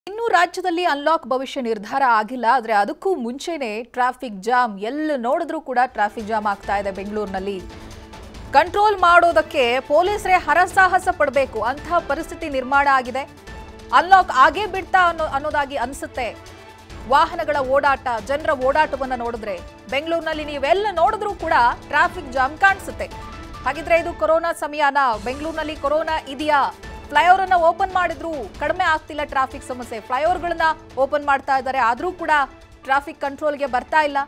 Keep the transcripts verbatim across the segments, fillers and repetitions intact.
ಇನ್ನು ರಾಜ್ಯದಲ್ಲಿ ಅನ್ಲಾಕ್ ಭವಿಷ್ಯ ನಿರ್ಧಾರ ಆಗಿಲ್ಲ ಆದರೆ ಅದಕ್ಕೂ ಮುಂಚೆನೇ ಟ್ರಾಫಿಕ್ ಜಾಮ್ ಎಲ್ಲ ನೋಡಿದ್ರೂ ಕೂಡ ಟ್ರಾಫಿಕ್ ಜಾಮ್ ಆಗ್ತಾ ಇದೆ ಬೆಂಗಳೂರಿನಲ್ಲಿ ಕಂಟ್ರೋಲ್ ಮಾಡೋದಕ್ಕೆ ಪೊಲೀಸರೇ ಹರಸಾಹಸ ಪಡಬೇಕು ಅಂತ ಪರಿಸ್ಥಿತಿ ನಿರ್ಮಾಣ ಆಗಿದೆ ಅನ್ಲಾಕ್ ಆಗೇ ಬಿಡ್ತಾ ಅನ್ನೋ ಅನ್ನೋದಾಗಿ ಅನ್ಸುತ್ತೆ ವಾಹನಗಳ ಓಡಾಟ ಜನರ ಓಡಾಟವನ್ನ ನೋಡಿದ್ರೆ ಬೆಂಗಳೂರಿನಲ್ಲಿ ನೀವೆಲ್ಲ ನೋಡಿದ್ರೂ ಕೂಡ ಟ್ರಾಫಿಕ್ ಜಾಮ್ ಕಾಣಿಸುತ್ತೆ ಹಾಗಿದ್ರೆ ಇದು ಕೊರೋನಾ ಸಮಯನಾ ಬೆಂಗಳೂರಿನಲ್ಲಿ ಕೊರೋನಾ ಇದೆಯಾ ಫ್ಲೈಓವರ್ ಅನ್ನು ಓಪನ್ ಮಾಡಿದ್ರು ಕಡಿಮೆ ಆಗ್ತಿಲ್ಲ ಟ್ರಾಫಿಕ್ ಸಮಸ್ಯೆ ಫ್ಲೈಓವರ್ ಗಳನ್ನ ಓಪನ್ ಮಾಡ್ತಾ ಇದ್ದಾರೆ ಆದ್ರೂ ಕೂಡ ಟ್ರಾಫಿಕ್ ಕಂಟ್ರೋಲ್ಗೆ ಬರ್ತಾ ಇಲ್ಲ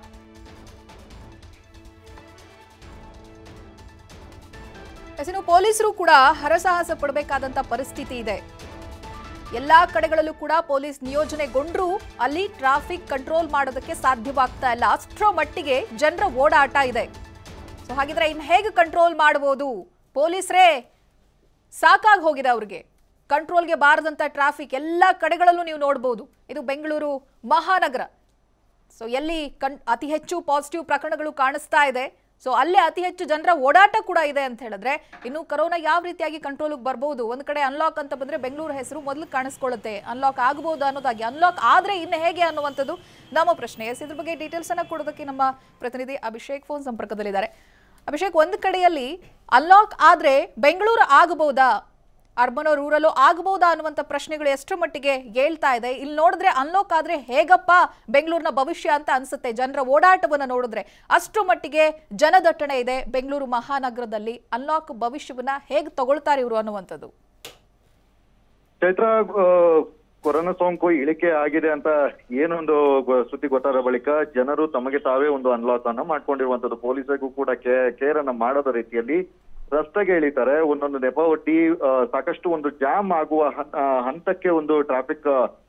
ಇನ್ನು ಪೊಲೀಸರು ಕೂಡ ಹರಸಾಹಸ ಪಡಬೇಕಾದಂತ ಪರಿಸ್ಥಿತಿ ಇದೆ ಎಲ್ಲಾ ಕಡೆಗಳಲ್ಲೂ ಕೂಡ ಪೊಲೀಸ್ ನಿಯೋಜನೆಗೊಂಡ್ರು ಅಲ್ಲಿ ಟ್ರಾಫಿಕ್ ಕಂಟ್ರೋಲ್ ಮಾಡೋದಕ್ಕೆ ಸಾಧ್ಯವಾಗ್ತಾ ಇಲ್ಲ ಅಷ್ಟರ ಮಟ್ಟಿಗೆ ಜನರ ಓಡಾಟ ಇದೆ ಸೊ ಹಾಗಿದ್ರೆ ಇನ್ನು ಹೇಗೆ ಕಂಟ್ರೋಲ್ ಮಾಡಬಹುದು ಪೊಲೀಸರೇ ಸಾಕಾಗಿ ಹೋಗಿದೆ ಅವರಿಗೆ ಕಂಟ್ರೋಲ್ಗೆ ಬಾರದಂತ ಟ್ರಾಫಿಕ್ ಎಲ್ಲ ಕಡೆಗಳಲ್ಲೂ ನೀವು ನೋಡಬಹುದು ಇದು ಬೆಂಗಳೂರು ಮಹಾನಗರ ಸೊ ಎಲ್ಲಿ ಕಣ್ ಅತಿ ಹೆಚ್ಚು ಪಾಸಿಟಿವ್ ಪ್ರಕರಣಗಳು ಕಾಣಿಸ್ತಾ ಇದೆ ಸೊ ಅಲ್ಲೇ ಅತಿ ಹೆಚ್ಚು ಜನರ ಓಡಾಟ ಕೂಡ ಇದೆ ಅಂತ ಹೇಳಿದ್ರೆ ಇನ್ನು ಕೊರೋನಾ ಯಾವ ರೀತಿಯಾಗಿ ಕಂಟ್ರೋಲ್ಗೆ ಬರಬಹುದು ಒಂದು ಕಡೆ ಅನ್ಲಾಕ್ ಅಂತ ಬಂದ್ರೆ ಬೆಂಗಳೂರು ಹೆಸರು ಮೊದಲು ಕಾಣಿಸ್ಕೊಳ್ಳುತ್ತೆ ಅನ್ಲಾಕ್ ಆಗಬಹುದು ಅನ್ನೋದಾಗಿ ಅನ್ಲಾಕ್ ಆದ್ರೆ ಇನ್ನು ಹೇಗೆ ಅನ್ನುವಂಥದ್ದು ನಮ್ಮ ಪ್ರಶ್ನೆ ಎಸ್ ಇದ್ರ ಬಗ್ಗೆ ಡೀಟೇಲ್ಸ್ ಅನ್ನ ಕೊಡೋದಕ್ಕೆ ನಮ್ಮ ಪ್ರತಿನಿಧಿ ಅಭಿಷೇಕ್ ಫೋನ್ ಸಂಪರ್ಕದಲ್ಲಿದ್ದಾರೆ ಅಭಿಷೇಕ್ ಒಂದು ಕಡೆಯಲ್ಲಿ ಅನ್ಲಾಕ್ ಆದ್ರೆ ಬೆಂಗಳೂರು ಆಗಬಹುದಾ ಅರ್ಬನ್ ರೂರಲ್ ಆಗಬಹುದಾ ಅನ್ನುವಂತ ಪ್ರಶ್ನೆಗಳು ಎಷ್ಟರ ಮಟ್ಟಿಗೆ ಹೇಳ್ತಾ ಇದೆ ಇಲ್ಲಿ ನೋಡಿದ್ರೆ ಅನ್ಲಾಕ್ ಆದ್ರೆ ಹೇಗಪ್ಪ ಬೆಂಗಳೂರಿನ ಭವಿಷ್ಯ ಅಂತ ಅನ್ಸುತ್ತೆ ಜನರ ಓಡಾಟವನ್ನ ನೋಡಿದ್ರೆ ಅಷ್ಟರ ಮಟ್ಟಿಗೆ ಜನದಟ್ಟಣೆ ಇದೆ ಬೆಂಗಳೂರು ಮಹಾನಗರದಲ್ಲಿ ಅನ್ಲಾಕ್ ಭವಿಷ್ಯವನ್ನ ಹೇಗೆ ತಗೊಳ್ತಾರೆ ಇವರು ಅನ್ನುವಂಥದ್ದು ಚೈತ್ರ ಕೊರೋನಾ ಸೋಂಕು ಇಳಿಕೆ ಆಗಿದೆ ಅಂತ ಏನೊಂದು ಸುದ್ದಿ ಗೊತ್ತಾದ ಬಳಿಕ ಜನರು ತಮಗೆ ತಾವೇ ಒಂದು ಅನ್ಲಾಕ್ ಅನ್ನ ಮಾಡ್ಕೊಂಡಿರುವಂತದ್ದು ಪೊಲೀಸರಿಗೂ ಕೂಡ ಕೇರ್ ಅನ್ನ ಮಾಡದ ರೀತಿಯಲ್ಲಿ ರಸ್ತೆಗೆ ಇಳಿತಾರೆ ಒಂದೊಂದು ನೆಪ ಒಡ್ಡಿ ಸಾಕಷ್ಟು ಒಂದು ಜಾಮ್ ಆಗುವ ಹಂತಕ್ಕೆ ಒಂದು ಟ್ರಾಫಿಕ್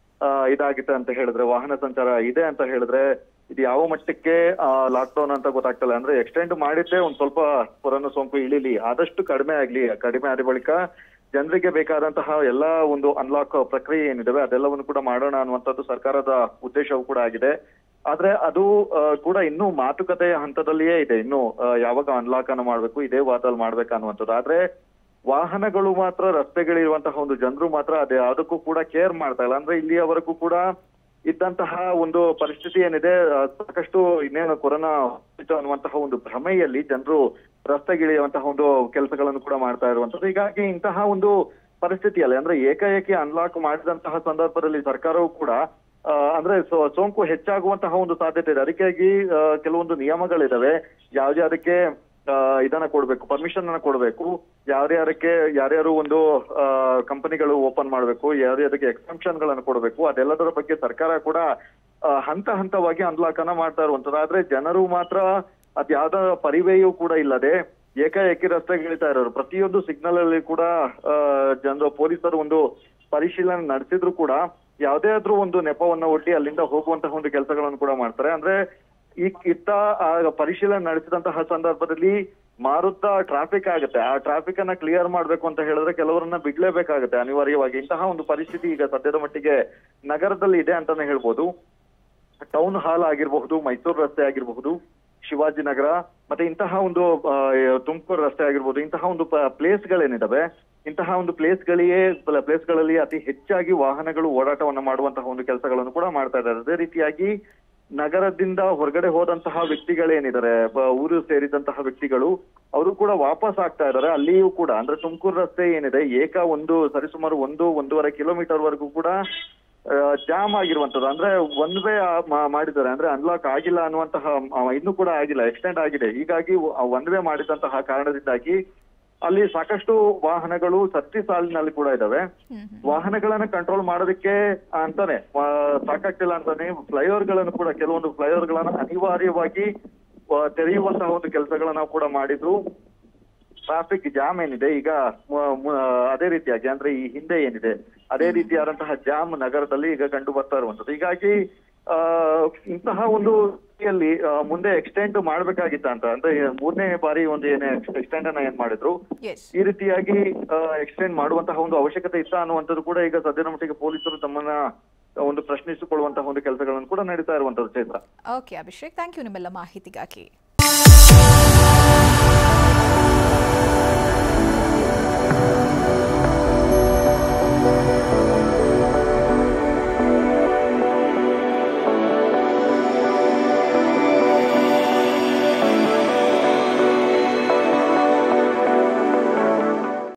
ಇದಾಗಿದೆ ಅಂತ ಹೇಳಿದ್ರೆ ವಾಹನ ಸಂಚಾರ ಇದೆ ಅಂತ ಹೇಳಿದ್ರೆ ಇದು ಯಾವ ಮಟ್ಟಕ್ಕೆ ಲಾಕ್ ಡೌನ್ ಅಂತ ಗೊತ್ತಾಗ್ತಲ್ಲ ಅಂದ್ರೆ ಎಕ್ಸ್ಟೆಂಡ್ ಮಾಡಿದ್ದೆ ಒಂದ್ ಸ್ವಲ್ಪ ಕೊರೋನಾ ಸೋಂಕು ಇಳಿಲಿ ಆದಷ್ಟು ಕಡಿಮೆ ಆಗ್ಲಿ ಕಡಿಮೆ ಆದ ಬಳಿಕ ಜನರಿಗೆ ಬೇಕಾದಂತಹ ಎಲ್ಲಾ ಒಂದು ಅನ್ಲಾಕ್ ಪ್ರಕ್ರಿಯೆ ಏನಿದಾವೆ ಅದೆಲ್ಲವನ್ನು ಕೂಡ ಮಾಡೋಣ ಅನ್ನುವಂಥದ್ದು ಸರ್ಕಾರದ ಉದ್ದೇಶವೂ ಕೂಡ ಆಗಿದೆ ಆದ್ರೆ ಅದು ಕೂಡ ಇನ್ನೂ ಮಾತುಕತೆಯ ಹಂತದಲ್ಲಿಯೇ ಇದೆ ಇನ್ನು ಯಾವಾಗ ಅನ್ಲಾಕ್ ಅನ್ನು ಮಾಡ್ಬೇಕು ಇದೇ ವಾರದಲ್ಲಿ ಮಾಡ್ಬೇಕು ಅನ್ನುವಂಥದ್ದು ಆದ್ರೆ ವಾಹನಗಳು ಮಾತ್ರ ರಸ್ತೆಗಳಿರುವಂತಹ ಒಂದು ಜನರು ಮಾತ್ರ ಅದೇ ಅದಕ್ಕೂ ಕೂಡ ಕೇರ್ ಮಾಡ್ತಾ ಇಲ್ಲ ಅಂದ್ರೆ ಇಲ್ಲಿಯವರೆಗೂ ಕೂಡ ಇದ್ದಂತಹ ಒಂದು ಪರಿಸ್ಥಿತಿ ಏನಿದೆ ಸಾಕಷ್ಟು ಇನ್ನೇನು ಕೊರೋನಾ ಅನ್ನುವಂತಹ ಒಂದು ಭ್ರಮೆಯಲ್ಲಿ ಜನರು ರಸ್ತೆಗಿಳಿಯುವಂತಹ ಒಂದು ಕೆಲಸಗಳನ್ನು ಕೂಡ ಮಾಡ್ತಾ ಇರುವಂತದ್ದು ಹೀಗಾಗಿ ಇಂತಹ ಒಂದು ಪರಿಸ್ಥಿತಿಯಲ್ಲಿ ಅಂದ್ರೆ ಏಕಾಏಕಿ ಅನ್ಲಾಕ್ ಮಾಡಿದಂತಹ ಸಂದರ್ಭದಲ್ಲಿ ಸರ್ಕಾರವು ಕೂಡ ಅಂದ್ರೆ ಸೋಂಕು ಹೆಚ್ಚಾಗುವಂತಹ ಒಂದು ಸಾಧ್ಯತೆ ಇದೆ ಅದಕ್ಕಾಗಿ ಕೆಲವೊಂದು ನಿಯಮಗಳಿದಾವೆ ಯಾವ್ದೇ ಅದಕ್ಕೆ ಇದನ್ನ ಕೊಡ್ಬೇಕು ಪರ್ಮಿಷನ್ ಅನ್ನ ಕೊಡ್ಬೇಕು ಯಾರ್ಯಾರಕ್ಕೆ ಯಾರ್ಯಾರು ಒಂದು ಕಂಪನಿಗಳು ಓಪನ್ ಮಾಡ್ಬೇಕು ಯಾರ್ಯಾರಿಗೆ ಎಕ್ಸೆಂಪ್ಷನ್ ಗಳನ್ನ ಕೊಡ್ಬೇಕು ಅದೆಲ್ಲದರ ಬಗ್ಗೆ ಸರ್ಕಾರ ಕೂಡ ಹಂತ ಹಂತವಾಗಿ ಅನ್ಲಾಕ್ ಅನ್ನ ಮಾಡ್ತಾ ಇರುವಂತದ್ದು ಆದ್ರೆ ಜನರು ಮಾತ್ರ ಅದ್ಯಾವ್ದ ಪರಿವೆಯೂ ಕೂಡ ಇಲ್ಲದೆ ಏಕಾಏಕಿ ರಸ್ತೆಗಿಳಿತಾ ಇರೋರು ಪ್ರತಿಯೊಂದು ಸಿಗ್ನಲ್ ಅಲ್ಲಿ ಕೂಡ ಜನರು ಪೊಲೀಸರು ಒಂದು ಪರಿಶೀಲನೆ ನಡೆಸಿದ್ರು ಕೂಡ ಯಾವುದೇ ಆದ್ರೂ ಒಂದು ನೆಪವನ್ನ ಒಡ್ಡಿ ಅಲ್ಲಿಂದ ಹೋಗುವಂತಹ ಒಂದು ಕೆಲಸಗಳನ್ನು ಕೂಡ ಮಾಡ್ತಾರೆ ಅಂದ್ರೆ ಈ ಇತ್ತ ಪರಿಶೀಲನೆ ನಡೆಸಿದಂತಹ ಸಂದರ್ಭದಲ್ಲಿ ಮಾರುತ್ತ ಟ್ರಾಫಿಕ್ ಆಗುತ್ತೆ ಆ ಟ್ರಾಫಿಕ್ ಅನ್ನ ಕ್ಲಿಯರ್ ಮಾಡ್ಬೇಕು ಅಂತ ಹೇಳಿದ್ರೆ ಕೆಲವರನ್ನ ಬಿಡ್ಲೇಬೇಕಾಗುತ್ತೆ ಅನಿವಾರ್ಯವಾಗಿ ಇಂತಹ ಒಂದು ಪರಿಸ್ಥಿತಿ ಈಗ ಸದ್ಯದ ಮಟ್ಟಿಗೆ ನಗರದಲ್ಲಿ ಇದೆ ಅಂತಾನೆ ಹೇಳ್ಬೋದು ಟೌನ್ ಹಾಲ್ ಆಗಿರಬಹುದು ಮೈಸೂರು ರಸ್ತೆ ಆಗಿರಬಹುದು ಶಿವಾಜಿನಗರ ಮತ್ತೆ ಇಂತಹ ಒಂದು ತುಮಕೂರು ರಸ್ತೆ ಆಗಿರ್ಬೋದು ಇಂತಹ ಒಂದು ಪ್ಲೇಸ್ ಗಳೇನಿದಾವೆ ಇಂತಹ ಒಂದು ಪ್ಲೇಸ್ ಗಳಿಗೆ ಪ್ಲೇಸ್ ಗಳಲ್ಲಿ ಅತಿ ಹೆಚ್ಚಾಗಿ ವಾಹನಗಳು ಓಡಾಟವನ್ನ ಮಾಡುವಂತಹ ಒಂದು ಕೆಲಸಗಳನ್ನು ಕೂಡ ಮಾಡ್ತಾ ಇದ್ದಾರೆ ಅದೇ ರೀತಿಯಾಗಿ ನಗರದಿಂದ ಹೊರಗಡೆ ಹೋದಂತಹ ವ್ಯಕ್ತಿಗಳೇನಿದ್ದಾರೆ ಊರು ಸೇರಿದಂತಹ ವ್ಯಕ್ತಿಗಳು ಅವರು ಕೂಡ ವಾಪಸ್ ಆಗ್ತಾ ಇದ್ದಾರೆ ಅಲ್ಲಿಯೂ ಕೂಡ ಅಂದ್ರೆ ತುಮಕೂರು ರಸ್ತೆ ಏನಿದೆ ಏಕ ಒಂದು ಸರಿಸುಮಾರು ಒಂದು ಒಂದೂವರೆ ಕಿಲೋಮೀಟರ್ ವರೆಗೂ ಕೂಡ ಜಾಮ್ ಆಗಿರುವಂತದ್ದು ಅಂದ್ರೆ ಒನ್ ವೇ ಮಾಡಿದ್ದಾರೆ ಅಂದ್ರೆ ಅನ್ಲಾಕ್ ಆಗಿಲ್ಲ ಅನ್ನುವಂತಹ ಇನ್ನೂ ಕೂಡ ಆಗಿಲ್ಲ ಎಕ್ಸ್ಟೆಂಡ್ ಆಗಿದೆ ಹೀಗಾಗಿ ಒನ್ ವೇ ಮಾಡಿದಂತಹ ಕಾರಣದಿಂದಾಗಿ ಅಲ್ಲಿ ಸಾಕಷ್ಟು ವಾಹನಗಳು ಸತ್ತಿ ಸಾಲಿನಲ್ಲಿ ಕೂಡ ಇದಾವೆ ವಾಹನಗಳನ್ನ ಕಂಟ್ರೋಲ್ ಮಾಡೋದಕ್ಕೆ ಅಂತಾನೆ ಸಾಕಾಗ್ತಿಲ್ಲ ಅಂತಾನೆ ಫ್ಲೈಓವರ್ ಗಳನ್ನು ಕೂಡ ಕೆಲವೊಂದು ಫ್ಲೈಓವರ್ ಗಳನ್ನ ಅನಿವಾರ್ಯವಾಗಿ ತೆರೆಯುವಂತಹ ಒಂದು ಕೆಲಸಗಳನ್ನ ಕೂಡ ಮಾಡಿದ್ರು ಟ್ರಾಫಿಕ್ ಜಾಮ್ ಏನಿದೆ ಈಗ ಅದೇ ರೀತಿಯಾಗಿ ಅಂದ್ರೆ ಈ ಹಿಂದೆ ಏನಿದೆ ಅದೇ ರೀತಿಯಾದಂತಹ ಜಾಮ್ ನಗರದಲ್ಲಿ ಈಗ ಕಂಡು ಬರ್ತಾ ಇರುವಂತದ್ದು ಹೀಗಾಗಿ ಆ ಇಂತಹ ಒಂದು ರೀತಿಯಲ್ಲಿ ಮುಂದೆ ಎಕ್ಸ್ಟೆಂಡ್ ಮಾಡ್ಬೇಕಾಗಿತ್ತ ಅಂತ ಅಂದ್ರೆ ಮೂರನೇ ಬಾರಿ ಒಂದು ಏನೇ ಎಕ್ಸ್ಟೆಂಡ್ ಅನ್ನ ಏನ್ ಮಾಡಿದ್ರು ಈ ರೀತಿಯಾಗಿ ಎಕ್ಸ್ಟೆಂಡ್ ಮಾಡುವಂತಹ ಒಂದು ಅವಶ್ಯಕತೆ ಇತ್ತ ಅನ್ನುವಂಥದ್ದು ಕೂಡ ಈಗ ಸದ್ಯದ ಮಟ್ಟಿಗೆ ಪೊಲೀಸರು ತಮ್ಮನ್ನ ಒಂದು ಪ್ರಶ್ನಿಸಿಕೊಳ್ಳುವಂತಹ ಒಂದು ಕೆಲಸಗಳನ್ನು ಕೂಡ ನಡೀತಾ ಇರುವಂತದ್ದು Chaitra okay Abhishek thank you ನಿಮ್ಮೆಲ್ಲ ಮಾಹಿತಿಗಾಗಿ